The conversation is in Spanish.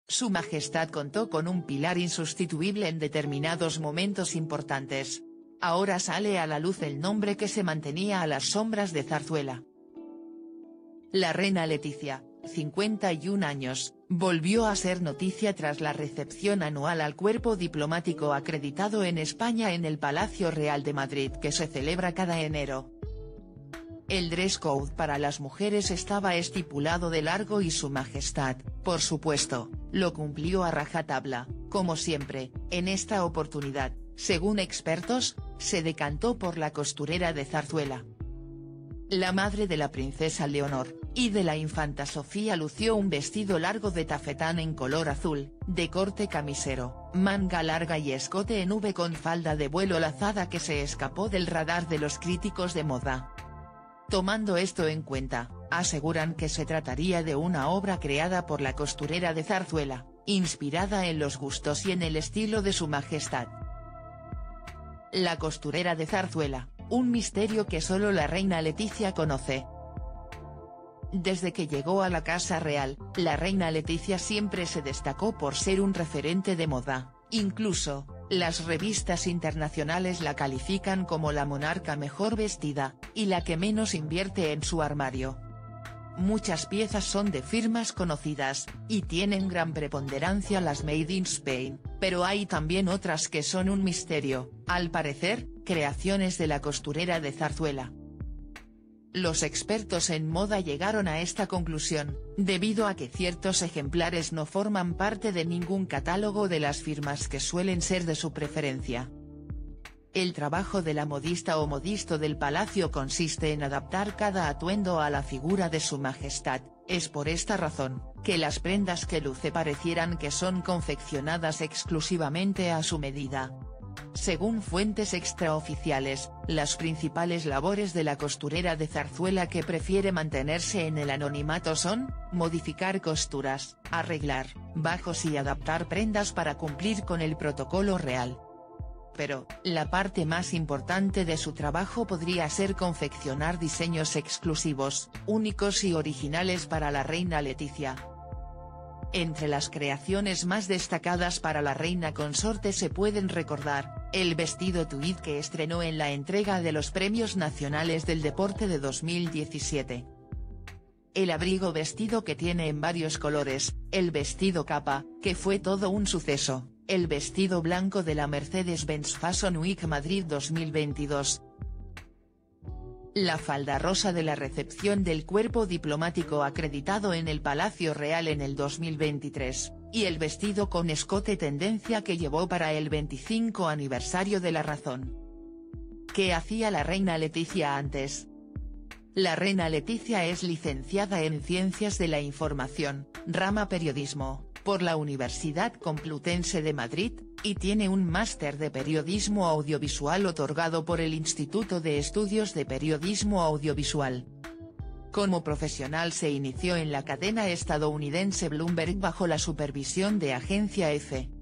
Su Majestad contó con un pilar insustituible en determinados momentos importantes. Ahora sale a la luz el nombre que se mantenía a las sombras de Zarzuela. La reina Letizia, 51 años, volvió a ser noticia tras la recepción anual al cuerpo diplomático acreditado en España en el Palacio Real de Madrid que se celebra cada enero. El dress code para las mujeres estaba estipulado de largo y Su Majestad, por supuesto, lo cumplió a rajatabla, como siempre. En esta oportunidad, según expertos, se decantó por la costurera de Zarzuela. La madre de la princesa Leonor, y de la infanta Sofía lució un vestido largo de tafetán en color azul, de corte camisero, manga larga y escote en V con falda de vuelo lazada que se escapó del radar de los críticos de moda. Tomando esto en cuenta, aseguran que se trataría de una obra creada por la costurera de Zarzuela, inspirada en los gustos y en el estilo de Su Majestad. La costurera de Zarzuela, un misterio que solo la reina Letizia conoce. Desde que llegó a la Casa Real, la reina Letizia siempre se destacó por ser un referente de moda, incluso, las revistas internacionales la califican como la monarca mejor vestida, y la que menos invierte en su armario. Muchas piezas son de firmas conocidas, y tienen gran preponderancia las Made in Spain, pero hay también otras que son un misterio, al parecer, creaciones de la costurera de Zarzuela. Los expertos en moda llegaron a esta conclusión, debido a que ciertos ejemplares no forman parte de ningún catálogo de las firmas que suelen ser de su preferencia. El trabajo de la modista o modisto del palacio consiste en adaptar cada atuendo a la figura de Su Majestad, es por esta razón, que las prendas que luce parecieran que son confeccionadas exclusivamente a su medida. Según fuentes extraoficiales, las principales labores de la costurera de Zarzuela que prefiere mantenerse en el anonimato son, modificar costuras, arreglar, bajos y adaptar prendas para cumplir con el protocolo real. Pero, la parte más importante de su trabajo podría ser confeccionar diseños exclusivos, únicos y originales para la reina Letizia. Entre las creaciones más destacadas para la reina consorte se pueden recordar, el vestido tweed que estrenó en la entrega de los Premios Nacionales del Deporte de 2017. El abrigo vestido que tiene en varios colores, el vestido capa, que fue todo un suceso, el vestido blanco de la Mercedes-Benz Fashion Week Madrid 2022. La falda rosa de la recepción del cuerpo diplomático acreditado en el Palacio Real en el 2023, y el vestido con escote tendencia que llevó para el 25 aniversario de La Razón. ¿Qué hacía la reina Letizia antes? La reina Letizia es licenciada en Ciencias de la Información, rama Periodismo, por la Universidad Complutense de Madrid, y tiene un máster de Periodismo Audiovisual otorgado por el Instituto de Estudios de Periodismo Audiovisual. Como profesional se inició en la cadena estadounidense Bloomberg bajo la supervisión de Agencia EFE.